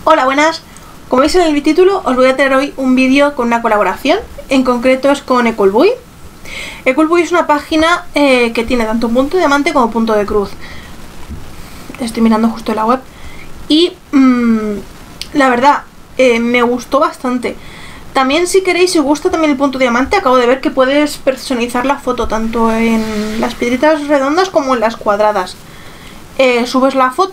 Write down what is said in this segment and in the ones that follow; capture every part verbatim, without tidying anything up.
Hola, buenas. Como veis en el título, os voy a traer hoy un vídeo con una colaboración. En concreto es con Eculbuy. Eculbuy es una página eh, que tiene tanto punto de diamante como punto de cruz. Estoy mirando justo la web. Y mmm, la verdad, eh, me gustó bastante. También, si queréis, si os gusta también el punto de diamante, acabo de ver que puedes personalizar la foto tanto en las piedritas redondas como en las cuadradas. Eh, subes la foto,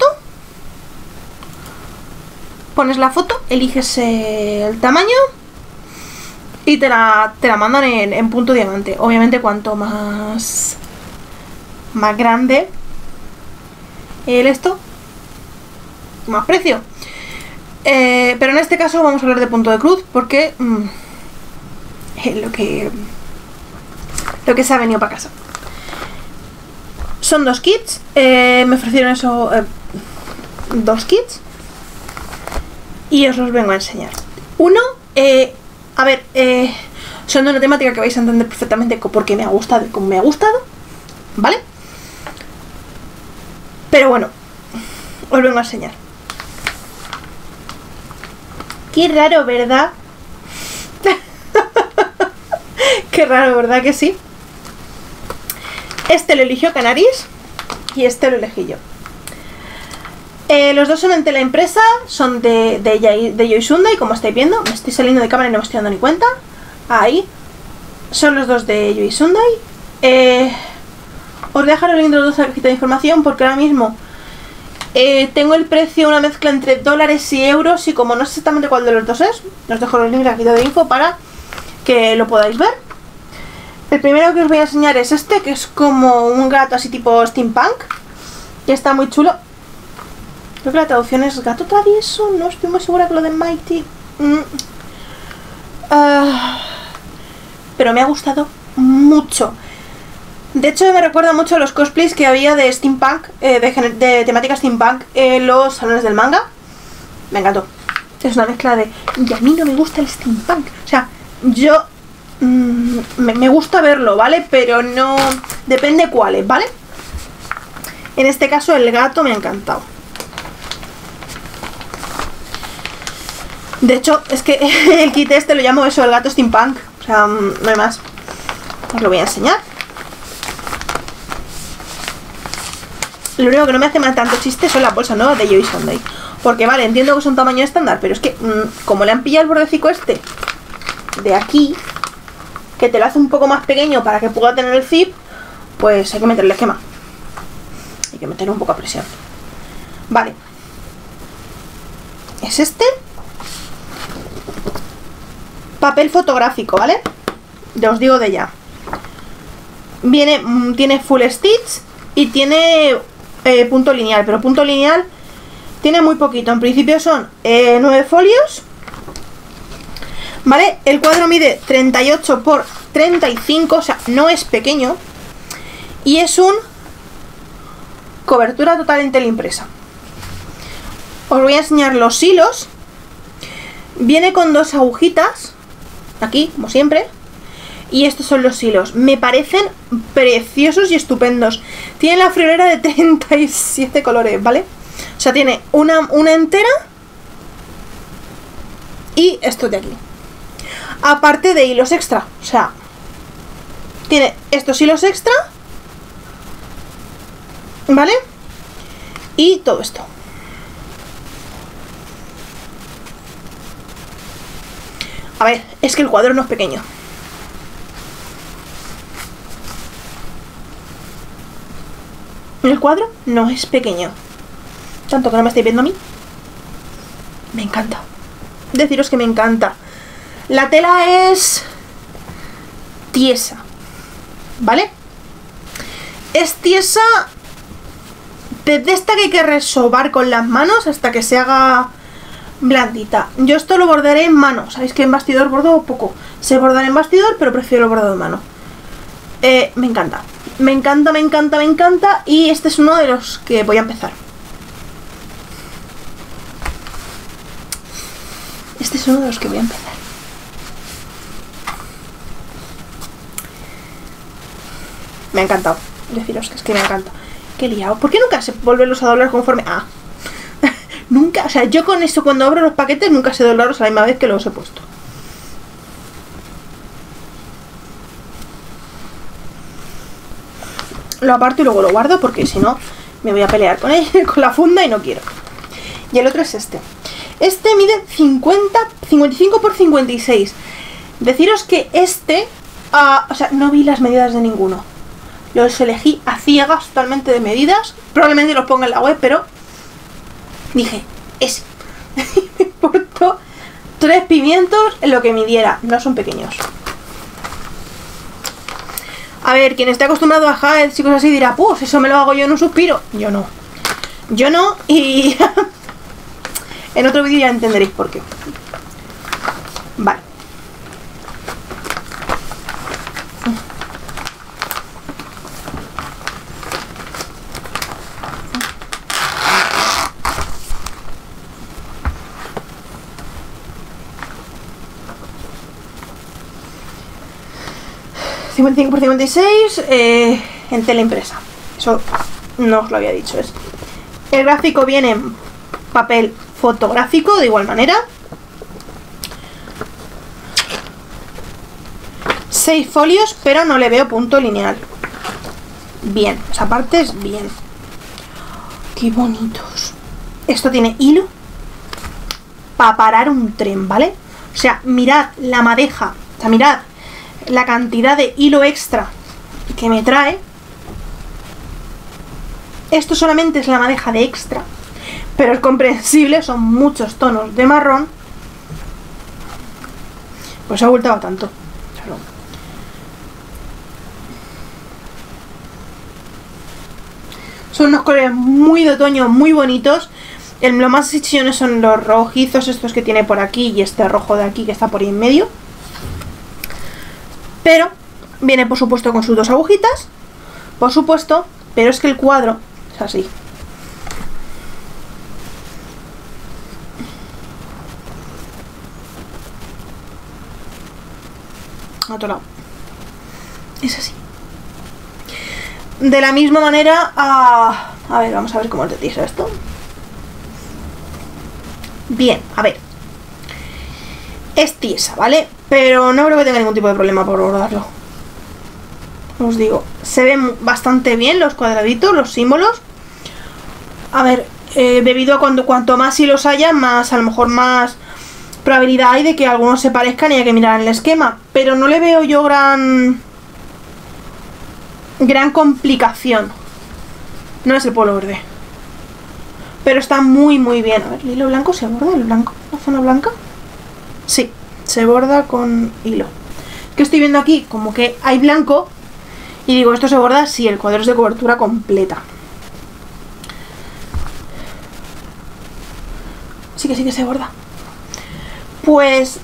pones la foto, eliges eh, el tamaño y te la, te la mandan en, en punto diamante. Obviamente cuanto más más grande el esto, más precio. Eh, pero en este caso vamos a hablar de punto de cruz porque mmm, es lo que lo que se ha venido para casa. Son dos kits, eh, me ofrecieron eso, eh, dos kits y os los vengo a enseñar. Uno, eh, a ver, eh, son de una temática que vais a entender perfectamente porque me ha gustado y como me ha gustado, ¿vale? Pero bueno, os vengo a enseñar. Qué raro, ¿verdad? Qué raro, ¿verdad que sí? Este lo eligió Canaris y este lo elegí yo. Eh, los dos son en tela impresa, son de, de, de Yoizundai, como estáis viendo. Me estoy saliendo de cámara y no me estoy dando ni cuenta. Ahí. Son los dos de Yoizundai. Eh, os voy a dejar el link de los dos en la cajita de información porque ahora mismo eh, tengo el precio, una mezcla entre dólares y euros, y como no sé exactamente cuál de los dos es, os dejo los links en la cajita de info para que lo podáis ver. El primero que os voy a enseñar es este, que es como un gato así tipo steampunk, y está muy chulo. Creo que la traducción es gato travieso, no estoy muy segura que lo de Mighty. Mm. Uh, pero me ha gustado mucho. De hecho me recuerda mucho a los cosplays que había de steampunk, eh, de, de temática steampunk en los salones del manga. Me encantó. Es una mezcla de... Y a mí no me gusta el steampunk. O sea, yo... Mm, me, me gusta verlo, ¿vale? Pero no... Depende cuáles, ¿vale? En este caso el gato me ha encantado. De hecho, es que el kit este lo llamo eso, el gato steampunk. O sea, no hay más. Os lo voy a enseñar. Lo único que no me hace mal tanto chiste son las bolsas nuevas de Yoizundai. Porque vale, entiendo que son tamaño estándar, pero es que mmm, como le han pillado el bordecico este de aquí, que te lo hace un poco más pequeño para que pueda tener el zip, pues hay que meterle esquema. Hay que meterle un poco a presión. Vale. Es este. Papel fotográfico, ¿vale? Ya os digo de ya. Viene, tiene full stitch y tiene eh, punto lineal, pero punto lineal tiene muy poquito. En principio son eh, nueve folios, ¿vale? El cuadro mide treinta y ocho por treinta y cinco, o sea, no es pequeño. Y es un cobertura total en tela impresa. Os voy a enseñar los hilos. Viene con dos agujitas aquí, como siempre. Y estos son los hilos. Me parecen preciosos y estupendos. Tiene la friolera de treinta y siete colores, ¿vale? O sea, tiene una, una entera y esto de aquí. Aparte de hilos extra. O sea, tiene estos hilos extra, ¿vale? Y todo esto. A ver, es que el cuadro no es pequeño. El cuadro no es pequeño. Tanto que no me estáis viendo a mí. Me encanta. Deciros que me encanta. La tela es tiesa, ¿vale? Es tiesa desde esta que hay que resobar con las manos hasta que se haga blandita. Yo esto lo bordaré en mano. Sabéis que en bastidor bordo poco. Sé bordar en bastidor, pero prefiero el bordado en mano. Eh, me encanta. Me encanta, me encanta, me encanta. Y este es uno de los que voy a empezar. Este es uno de los que voy a empezar. Me ha encantado. Deciros que es que me encanta. Qué liado. ¿Por qué nunca se volverlos a doblar conforme? Ah. Nunca, o sea, yo con eso cuando abro los paquetes nunca sé doblarlos a la misma vez que los he puesto. Lo aparto y luego lo guardo porque si no me voy a pelear con él, con la funda y no quiero. Y el otro es este. Este mide cincuenta, cincuenta y cinco por cincuenta y seis. Deciros que este, uh, o sea, no vi las medidas de ninguno. Los elegí a ciegas totalmente de medidas. Probablemente los ponga en la web, pero dije, ese. Me importó tres pimientos en lo que midiera. No son pequeños. A ver, quien esté acostumbrado a Jaez y cosas así dirá, pues eso me lo hago yo en un suspiro. Yo no. Yo no y en otro vídeo ya entenderéis por qué. Vale. cincuenta y cinco por cincuenta y seis eh, en tela impresa. Eso no os lo había dicho. Es. El gráfico viene en papel fotográfico de igual manera. Seis folios, pero no le veo punto lineal. Bien, esa parte es bien. Qué bonitos. Esto tiene hilo para parar un tren, ¿vale? O sea, mirad la madeja. O sea, mirad la cantidad de hilo extra que me trae. Esto solamente es la madeja de extra, pero es comprensible, son muchos tonos de marrón. Pues ha abultado tanto. Son unos colores muy de otoño, muy bonitos. El, lo más chillones son los rojizos, estos que tiene por aquí, y este rojo de aquí que está por ahí en medio. Pero viene por supuesto con sus dos agujitas, por supuesto, pero es que el cuadro es así. A otro lado. Es así. De la misma manera, a, a ver, vamos a ver cómo te tira esto. Bien, a ver. Es tiesa, ¿vale? Pero no creo que tenga ningún tipo de problema por bordarlo. Os digo, se ven bastante bien los cuadraditos, los símbolos. A ver, eh, debido a cuando cuanto más hilos haya, más a lo mejor más probabilidad hay de que algunos se parezcan y hay que mirar en el esquema. Pero no le veo yo gran... gran complicación. No es el polo verde. Pero está muy muy bien. A ver, ¿el hilo blanco se borda? ¿El blanco? ¿La zona blanca? Sí, se borda con hilo. Que estoy viendo aquí como que hay blanco. Y digo, esto se borda si el cuadro es de cobertura completa. Sí que sí que se borda. Pues...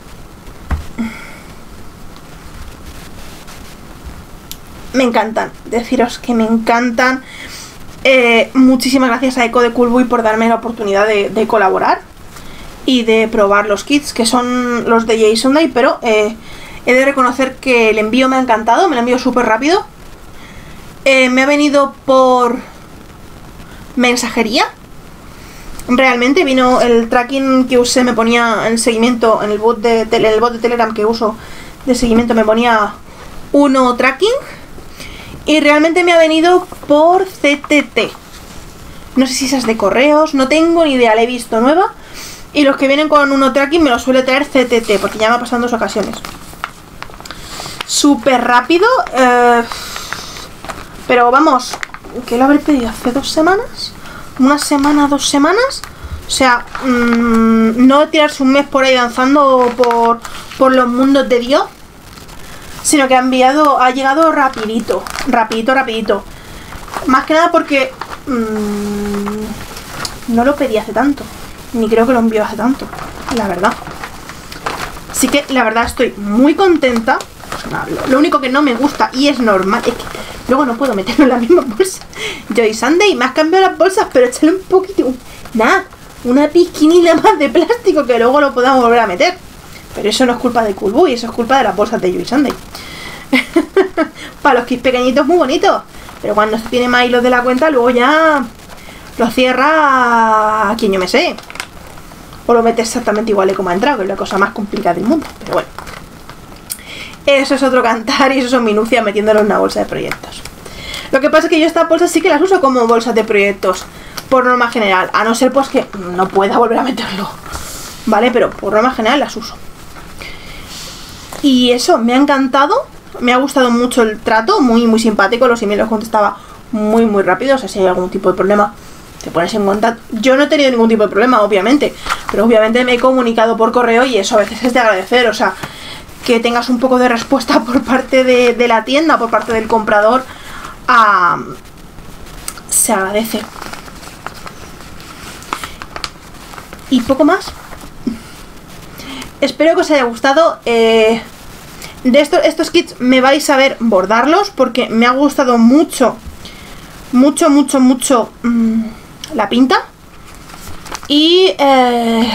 me encantan. Deciros que me encantan. Eh, muchísimas gracias a Eco de Coolbuy por darme la oportunidad de, de colaborar y de probar los kits, que son los de Jay Sunday, pero eh, he de reconocer que el envío me ha encantado, me lo envío súper rápido. Eh, me ha venido por mensajería. Realmente vino el tracking que usé, me ponía en seguimiento, en el bot de, tele, el bot de Telegram que uso de seguimiento me ponía uno tracking. Y realmente me ha venido por C T T. No sé si esas de correos, no tengo ni idea, la he visto nueva. Y los que vienen con uno tracking me los suele traer C T T, porque ya me ha pasado en dos ocasiones. Súper rápido. Eh, pero vamos, que lo habré pedido hace dos semanas. Una semana, dos semanas. O sea, mmm, no tirarse un mes por ahí danzando por, por los mundos de Dios. Sino que ha enviado, ha llegado rapidito, rapidito, rapidito. Más que nada porque mmm, no lo pedí hace tanto, ni creo que lo envió hace tanto, la verdad. Así que la verdad estoy muy contenta. Lo, lo único que no me gusta, y es normal, es que luego no puedo meterlo en la misma bolsa. Joy Sunday, me has cambiado las bolsas, pero échale un poquito, nada, una pizquinita más de plástico que luego lo podamos volver a meter. Pero eso no es culpa de Coolbuy, eso es culpa de las bolsas de Joy Sunday. Para los kits pequeñitos muy bonitos. Pero cuando se tiene más hilos de la cuenta, luego ya lo cierra a quien yo me sé. o lo metes exactamente igual que como ha entrado, que es la cosa más complicada del mundo. Pero bueno, eso es otro cantar y eso son minucias metiéndolo en una bolsa de proyectos. Lo que pasa es que yo estas bolsas sí que las uso como bolsas de proyectos, por norma general, a no ser pues que no pueda volver a meterlo, ¿vale? Pero por norma general las uso. Y eso, me ha encantado, me ha gustado mucho el trato, muy muy simpático, los emails los contestaba muy muy rápido, o sea, si hay algún tipo de problema te pones en contacto. Yo no he tenido ningún tipo de problema, obviamente, pero obviamente me he comunicado por correo y eso a veces es de agradecer, o sea, que tengas un poco de respuesta por parte de, de la tienda, por parte del comprador, a, se agradece. Y poco más. Espero que os haya gustado. Eh, de estos, estos kits me vais a ver bordarlos porque me ha gustado mucho, mucho, mucho, mucho mmm, la pinta. Y eh,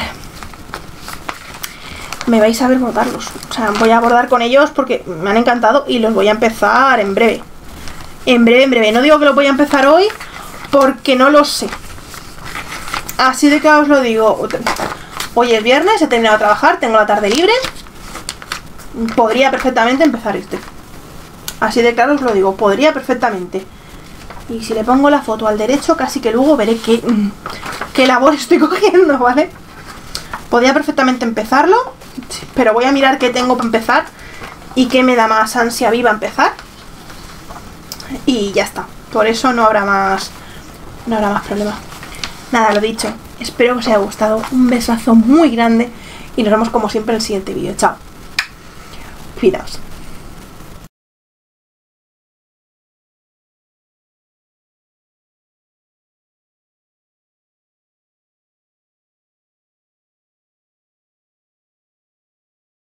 me vais a ver bordarlos. O sea, voy a bordar con ellos porque me han encantado y los voy a empezar en breve. En breve, en breve. No digo que los voy a empezar hoy porque no lo sé. Así de que os lo digo. Hoy es viernes, he terminado de trabajar, tengo la tarde libre. Podría perfectamente empezar este. Así de claro os lo digo, podría perfectamente. Y si le pongo la foto al derecho, casi que luego veré qué, qué labor estoy cogiendo, ¿vale? Podría perfectamente empezarlo, pero voy a mirar qué tengo para empezar y qué me da más ansia viva empezar. Y ya está. Por eso no habrá más, no habrá más problema. Nada, lo dicho. Espero que os haya gustado. Un besazo muy grande y nos vemos como siempre en el siguiente vídeo. Chao. Cuidaos.